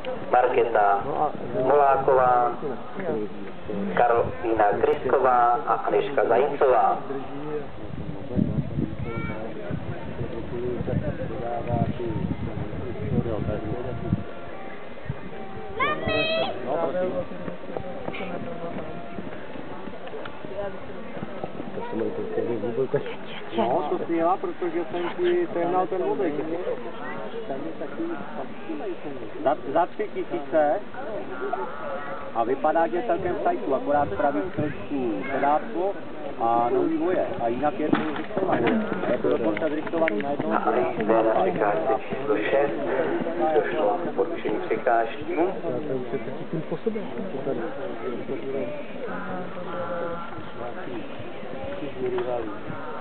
Markéta Smoláková, Karolína Krysková a Anežka Zajícová. No, to si já, protože jsem ti sehnal ten vozek. Za 3 000 a vypadá, že celkem v sajtu, akorát praví trošku pedátko a nový voje. A jinak je to zrichtovaný. A je to dokonce zrichtovaný na jednou. A zde na překážce číslo 6 došlo k porušení překážky. Thank you.